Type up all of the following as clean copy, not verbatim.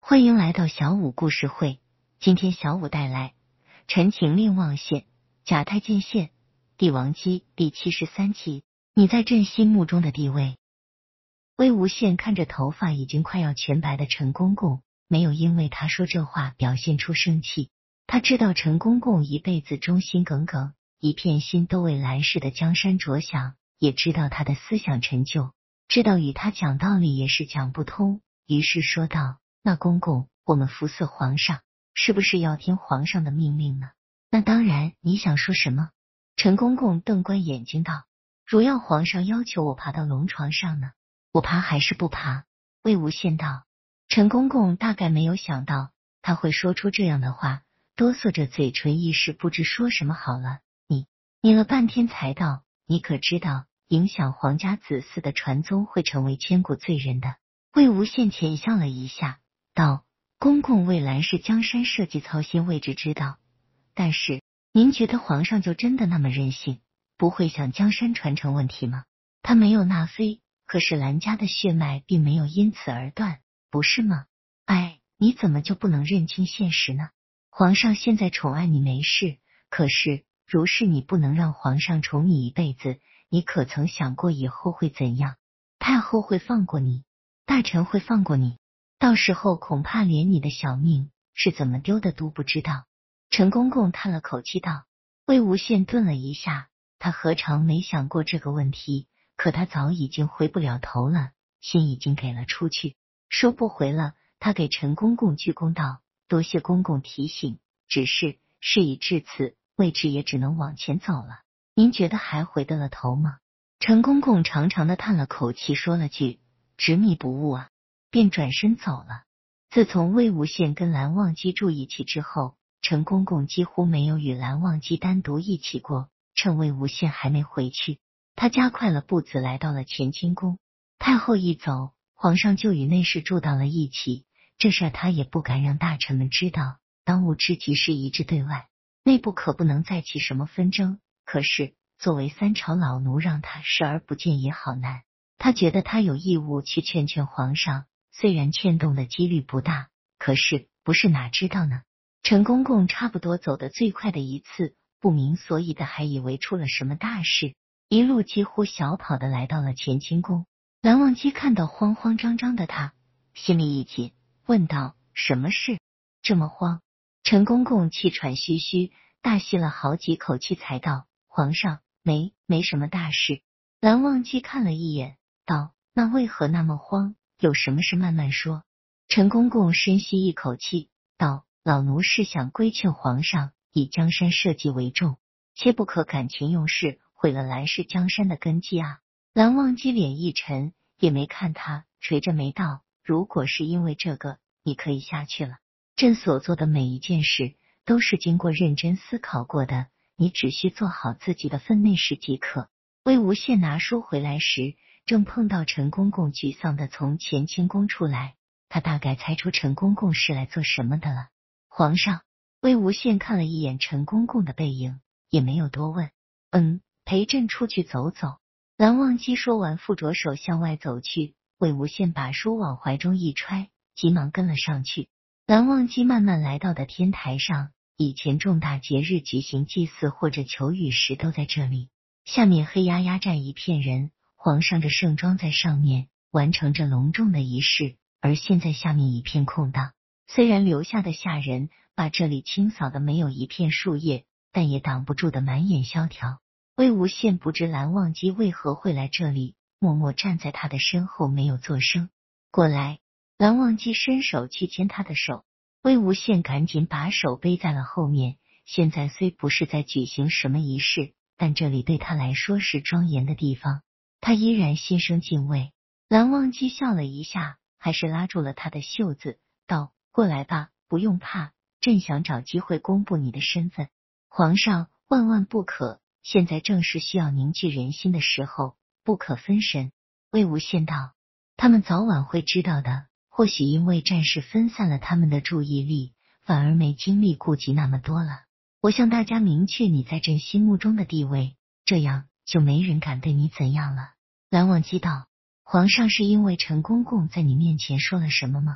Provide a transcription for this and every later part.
欢迎来到小五故事会。今天小五带来《陈情令望县》贾太监县帝王姬第73期。你在朕心目中的地位。魏无羡看着头发已经快要全白的陈公公，没有因为他说这话表现出生气。他知道陈公公一辈子忠心耿耿，一片心都为蓝氏的江山着想，也知道他的思想陈旧，知道与他讲道理也是讲不通，于是说道：那公公，我们服侍皇上，是不是要听皇上的命令呢？那当然，你想说什么？陈公公瞪关眼睛道：如要皇上要求我爬到龙床上呢，我爬还是不爬？魏无羡道。陈公公大概没有想到他会说出这样的话，哆嗦着嘴唇，一时不知说什么好了。你了半天才道，你可知道影响皇家子嗣的传宗会成为千古罪人的？魏无羡浅笑了一下道：公公为蓝氏江山社稷操心，位置知道，但是您觉得皇上就真的那么任性，不会想江山传承问题吗？他没有纳妃，可是蓝家的血脉并没有因此而断，不是吗？哎，你怎么就不能认清现实呢？皇上现在宠爱你没事，可是如是你不能让皇上宠你一辈子，你可曾想过以后会怎样？太后会放过你，大臣会放过你，到时候恐怕连你的小命是怎么丢的都不知道。陈公公叹了口气道。魏无羡顿了一下，他何尝没想过这个问题，可他早已经回不了头了，心已经给了出去，收不回了。他给陈公公鞠躬道：多谢公公提醒，只是事已至此，位置也只能往前走了，您觉得还回得了头吗？陈公公长长的叹了口气，说了句执迷不悟啊，便转身走了。自从魏无羡跟蓝忘机住一起之后，陈公公几乎没有与蓝忘机单独一起过。趁魏无羡还没回去，他加快了步子来到了乾清宫。太后一走，皇上就与内侍住到了一起，这事他也不敢让大臣们知道，当务之急是一致对外，内部可不能再起什么纷争。可是作为三朝老奴，让他视而不见也好难。他觉得他有义务去劝劝皇上，虽然劝动的几率不大，可是不是哪知道呢？陈公公差不多走得最快的一次，不明所以的还以为出了什么大事，一路几乎小跑的来到了乾清宫。蓝忘机看到慌慌张张的他，心里一紧，问道：什么事这么慌？陈公公气喘吁吁，大吸了好几口气才道：皇上，没什么大事。蓝忘机看了一眼道：那为何那么慌？有什么事慢慢说。陈公公深吸一口气道：老奴是想规劝皇上，以江山社稷为重，切不可感情用事，毁了蓝氏江山的根基啊。蓝忘机脸一沉，也没看他，垂着眉道：如果是因为这个，你可以下去了。朕所做的每一件事都是经过认真思考过的，你只需做好自己的分内事即可。魏无羡拿书回来时，正碰到陈公公沮丧的从乾清宫出来，他大概猜出陈公公是来做什么的了。皇上。魏无羡看了一眼陈公公的背影，也没有多问。陪朕出去走走。蓝忘机说完，附着手向外走去。魏无羡把书往怀中一揣，急忙跟了上去。蓝忘机慢慢来到的天台上，以前重大节日举行祭祀或者求雨时都在这里。下面黑压压站一片人，皇上着盛装在上面完成着隆重的仪式，而现在下面一片空荡。虽然留下的下人把这里清扫的没有一片树叶，但也挡不住的满眼萧条。魏无羡不知蓝忘机为何会来这里，默默站在他的身后，没有作声。过来。蓝忘机伸手去牵他的手，魏无羡赶紧把手背在了后面。现在虽不是在举行什么仪式，但这里对他来说是庄严的地方，他依然心生敬畏。蓝忘机笑了一下，还是拉住了他的袖子，道：过来吧，不用怕，朕想找机会公布你的身份。皇上，万万不可，现在正是需要凝聚人心的时候，不可分神。魏无羡道：他们早晚会知道的，或许因为战事分散了他们的注意力，反而没精力顾及那么多了。我向大家明确你在朕心目中的地位，这样就没人敢对你怎样了。蓝忘机道：皇上是因为陈公公在你面前说了什么吗？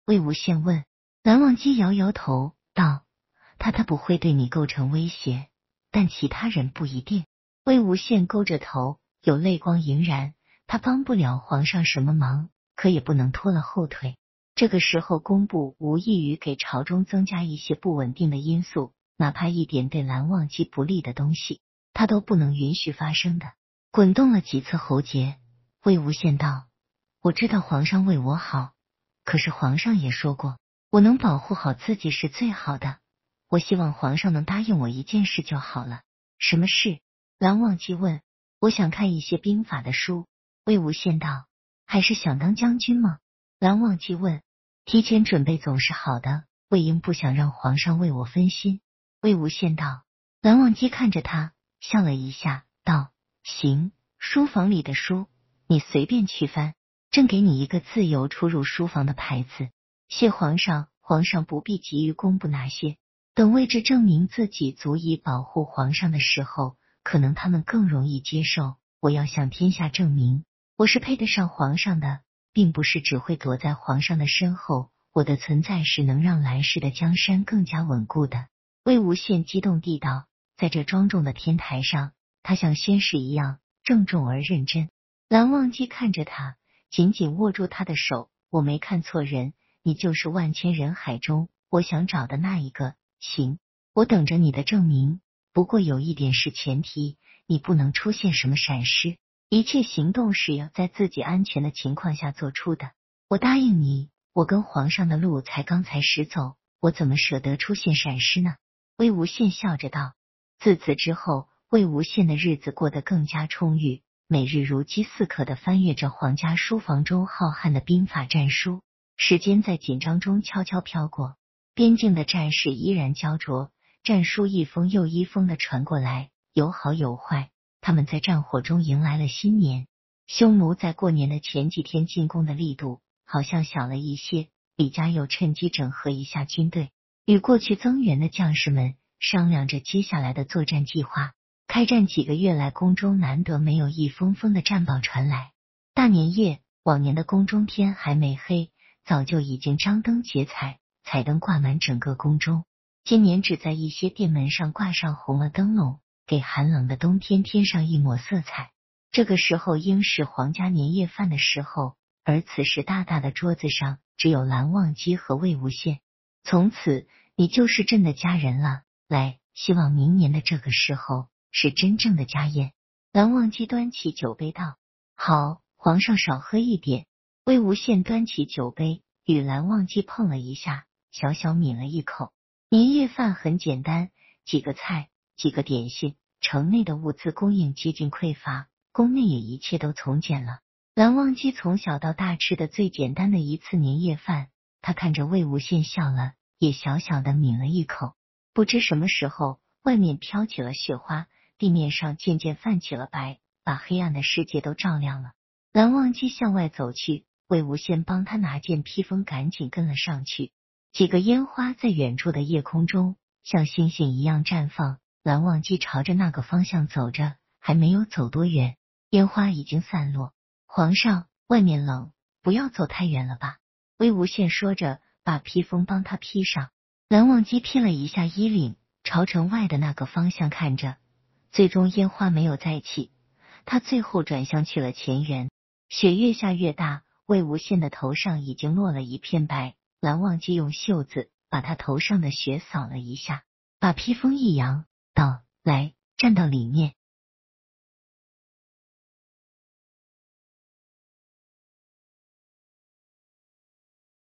魏无羡问。蓝忘机摇摇头道：他不会对你构成威胁，但其他人不一定。魏无羡勾着头，有泪光盈然。他帮不了皇上什么忙，可也不能拖了后腿。这个时候工部无异于给朝中增加一些不稳定的因素，哪怕一点对蓝忘机不利的东西，他都不能允许发生的。滚动了几次喉结，魏无羡道：我知道皇上为我好，可是皇上也说过，我能保护好自己是最好的。我希望皇上能答应我一件事就好了。什么事？蓝忘机问。我想看一些兵法的书。魏无羡道：还是想当将军吗？蓝忘机问。提前准备总是好的，魏婴不想让皇上为我分心。魏无羡道。蓝忘机看着他，笑了一下，道：行，书房里的书，你随便去翻，朕给你一个自由出入书房的牌子。谢皇上，皇上不必急于公布那些，等位置证明自己足以保护皇上的时候，可能他们更容易接受。我要向天下证明，我是配得上皇上的，并不是只会躲在皇上的身后，我的存在是能让来世的江山更加稳固的。魏无羡激动地道。在这庄重的天台上，他像宣誓一样郑重而认真。蓝忘机看着他，紧紧握住他的手。我没看错人，你就是万千人海中我想找的那一个。行，我等着你的证明。不过有一点是前提，你不能出现什么闪失，一切行动是要在自己安全的情况下做出的。我答应你，我跟皇上的路才刚才始走，我怎么舍得出现闪失呢？魏无羡笑着道。自此之后，魏无羡的日子过得更加充裕，每日如饥似渴地翻阅着皇家书房中浩瀚的兵法战书。时间在紧张中悄悄飘过，边境的战事依然焦灼，战书一封又一封地传过来，有好有坏。他们在战火中迎来了新年。匈奴在过年的前几天进攻的力度好像小了一些，李家又趁机整合一下军队，与过去增援的将士们商量着接下来的作战计划。开战几个月来，宫中难得没有一封封的战报传来。大年夜，往年的宫中天还没黑，早就已经张灯结彩，彩灯挂满整个宫中。今年只在一些殿门上挂上红了灯笼，给寒冷的冬天添上一抹色彩。这个时候应是皇家年夜饭的时候，而此时大大的桌子上只有蓝忘机和魏无羡。从此你就是朕的家人了，来，希望明年的这个时候是真正的家宴。蓝忘机端起酒杯道：好，皇上少喝一点。魏无羡端起酒杯与蓝忘机碰了一下，小小抿了一口。年夜饭很简单，几个菜，几个点心。城内的物资供应接近匮乏，宫内也一切都从简了。蓝忘机从小到大吃的最简单的一次年夜饭，他看着魏无羡笑了，也小小的抿了一口。不知什么时候，外面飘起了雪花，地面上渐渐泛起了白，把黑暗的世界都照亮了。蓝忘机向外走去，魏无羡帮他拿件披风，赶紧跟了上去。几个烟花在远处的夜空中像星星一样绽放。蓝忘机朝着那个方向走着，还没有走多远，烟花已经散落。皇上，外面冷，不要走太远了吧？魏无羡说着，把披风帮他披上。蓝忘机披了一下衣领，朝城外的那个方向看着。最终烟花没有再起，他最后转向去了前园。雪越下越大，魏无羡的头上已经落了一片白。蓝忘机用袖子把他头上的雪扫了一下，把披风一扬，道：来，站到里面。